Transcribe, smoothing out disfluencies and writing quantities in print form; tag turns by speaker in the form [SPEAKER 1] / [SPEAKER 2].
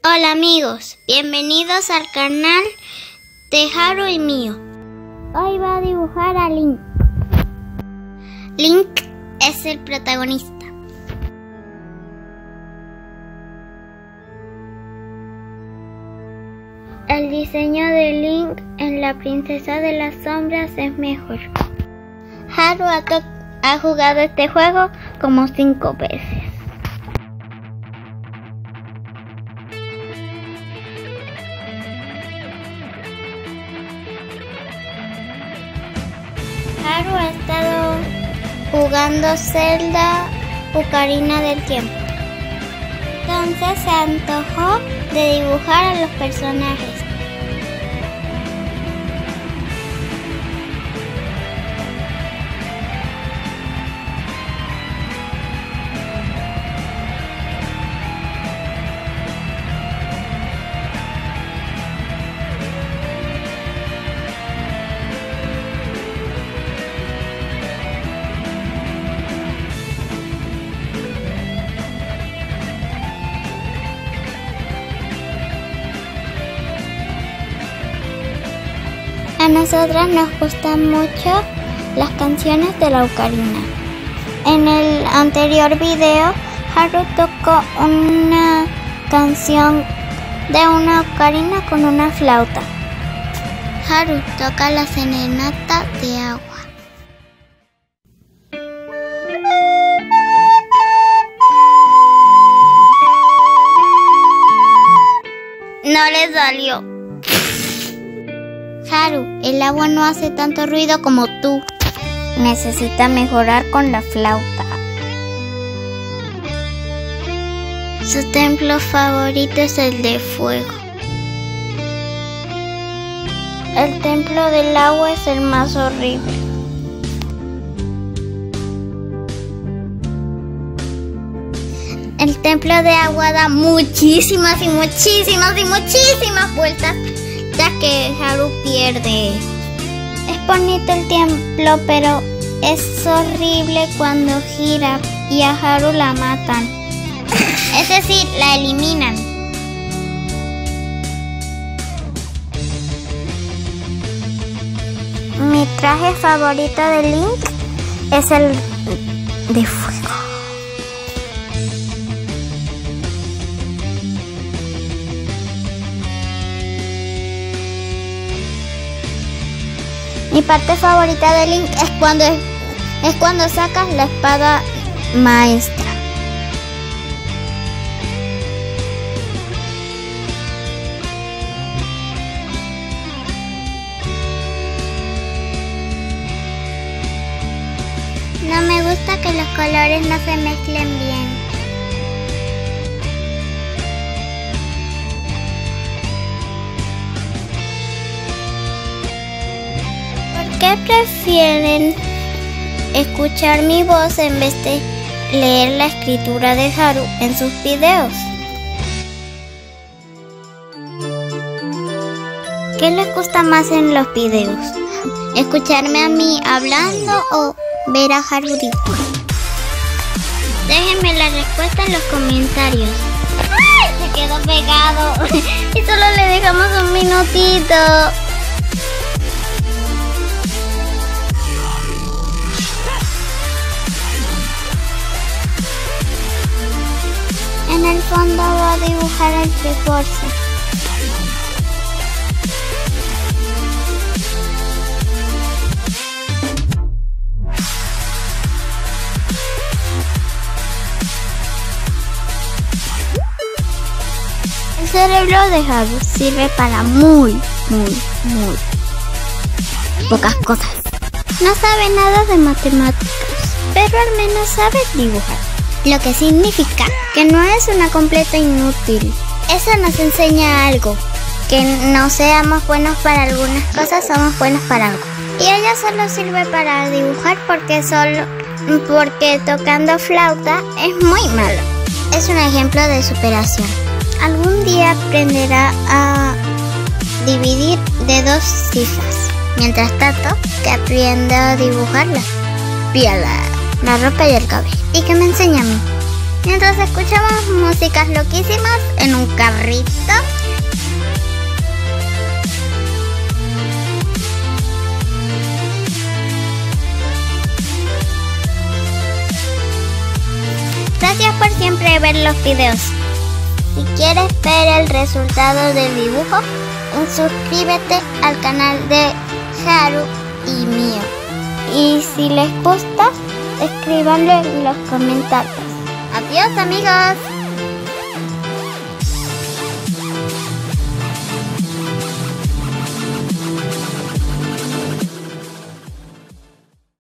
[SPEAKER 1] Hola amigos, bienvenidos al canal de Haru y mío. Hoy va a dibujar a Link. Link es el protagonista. El diseño de Link en La Princesa de las Sombras es mejor. Haru ha jugado este juego como 5 veces. Haru ha estado jugando Zelda Ocarina del Tiempo. Entonces se antojó de dibujar a los personajes. A nosotras nos gustan mucho las canciones de la ocarina. En el anterior video, Haru tocó una canción de una ocarina con una flauta. Haru toca la serenata de agua. No le salió. Haru, el agua no hace tanto ruido como tú. Necesita mejorar con la flauta. Su templo favorito es el de fuego. El templo del agua es el más horrible. El templo de agua da muchísimas vueltas, ya que Haru pierde. Es bonito el templo, pero es horrible cuando gira y a Haru la matan. Es decir, la eliminan. Mi traje favorito de Link es el de fuego. Mi parte favorita de Link es cuando sacas la espada maestra. No me gusta que los colores no se mezclen bien. ¿Por qué prefieren escuchar mi voz en vez de leer la escritura de Haru en sus videos? ¿Qué les gusta más en los videos? ¿Escucharme a mí hablando o ver a Haru dibujar? Déjenme la respuesta en los comentarios. ¡Ay! Se quedó pegado y solo le dejamos un minutito. En el fondo voy a dibujar el Triforce. El cerebro de Haru sirve para muy pocas cosas. No sabe nada de matemáticas, pero al menos sabe dibujar. Lo que significa que no es una completa inútil. Eso nos enseña algo, que no seamos buenos para algunas cosas, somos buenos para algo. Y ella solo sirve para dibujar porque tocando flauta es muy malo. Es un ejemplo de superación. Algún día aprenderá a dividir de 2 cifras. Mientras tanto, que aprenda a dibujar la piel, la ropa y el cabello. Y que me enseñe a mí. mientras escuchamos músicas loquísimas en un carrito. Gracias por siempre ver los videos. Si quieres ver el resultado del dibujo, suscríbete al canal de Haru y mío. Y si les gusta, escríbanlo en los comentarios. Adiós, amigos.